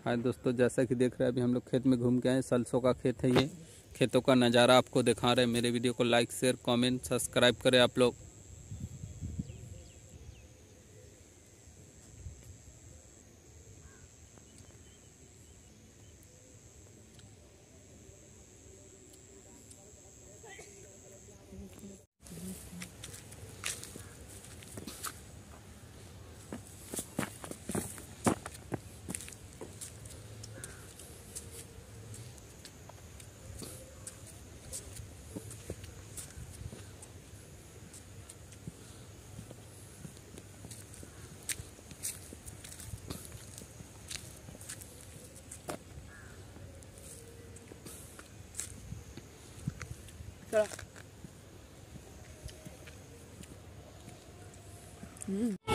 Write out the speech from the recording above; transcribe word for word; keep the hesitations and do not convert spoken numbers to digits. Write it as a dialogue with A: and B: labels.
A: हाय दोस्तों, जैसा कि देख रहे हैं अभी हम लोग खेत में घूम के आए। सरसों का खेत है, ये खेतों का नज़ारा आपको दिखा रहे हैं। मेरे वीडियो को लाइक शेयर कमेंट सब्सक्राइब करें आप लोग।
B: चलो।